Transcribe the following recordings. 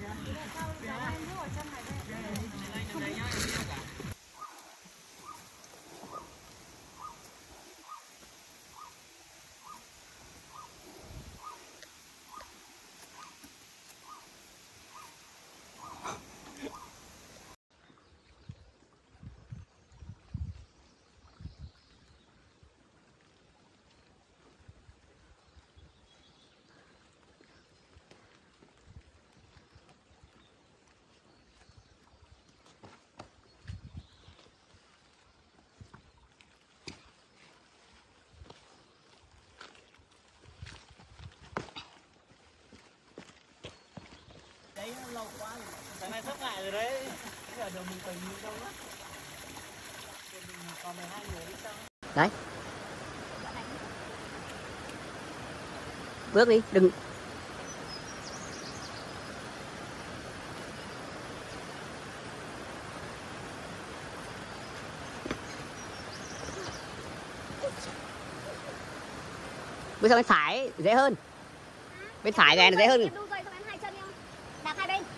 Đấy lâu quá rồi. Cái này sắp lại rồi đấy. Bây giờ đầu mình cần như đâu đó. Mình còn 12 người đi sao? Đấy. Bước đi, đừng. Bước sang bên phải dễ hơn. Bên phải này là dễ hơn. Đạp hai bên.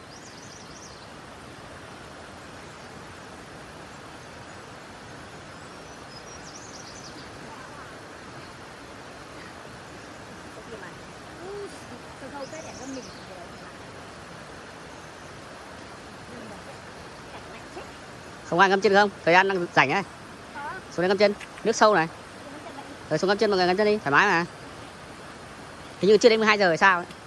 Không ai ngâm chân không? Thời gian đang rảnh ấy. Xuống đây ngâm chân, nước sâu này. Rồi xuống ngâm chân mọi người ngâm chân đi, thoải mái mà. Hình như chưa đến 12 giờ hay sao ấy.